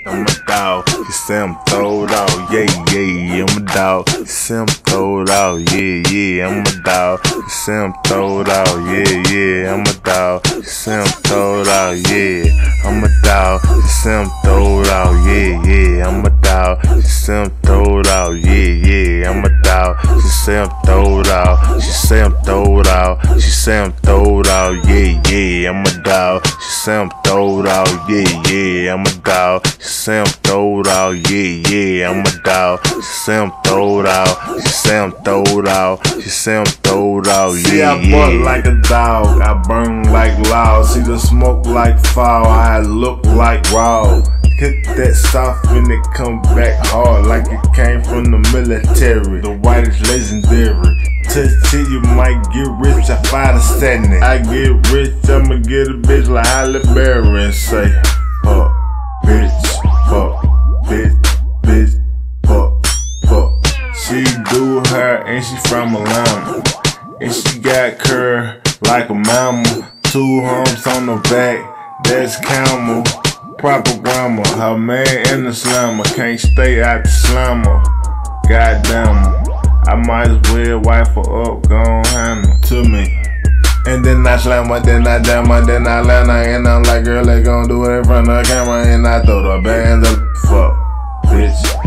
I'm a dog. You say I'm throwed out, yeah, yeah, I'm a dog. You say I'm throwed out, yeah, yeah, I'm a dog. You say I'm throwed out, yeah, yeah, I'm a dog. You say I'm throwed out, yeah, I'm a dog. You say I'm throwed out, yeah, yeah, I'm a dog. You say I'm throwed out, yeah, yeah, I'm a dog. She say I'm throwed out, she say I'm throwed out, she say I'm throwed out, yeah, yeah, I'm a dog. She say I'm throwed out, yeah, yeah, I'm a dog. She say I'm throwed out, yeah, yeah, I'm a dog. She say I'm throwed out, she say I'm throwed out, she say I'm throwed out, yeah, See, I yeah. bark like a dog, I burn like loud. See the smoke like fire, I look like raw. Hit that soft when it come back hard, like it came from the military. The white is legendary. Touch it, you might get rich. I find a setting. I get rich, I'ma get a bitch like Halle Berry and say, fuck, bitch, fuck, bitch, bitch, fuck, fuck. She do her and she from Atlanta, and she got curl like a mama. 2 humps on the back, that's camel. Proper grammar, her man in the slammer, can't stay out the slammer. Goddamn, I might as well wipe her up, gon' hand her to me. And then I slam her, then I damn her, then I land her, and I'm like, girl, they gon' do it in front of the camera, and I throw the bands up. Fuck, bitch.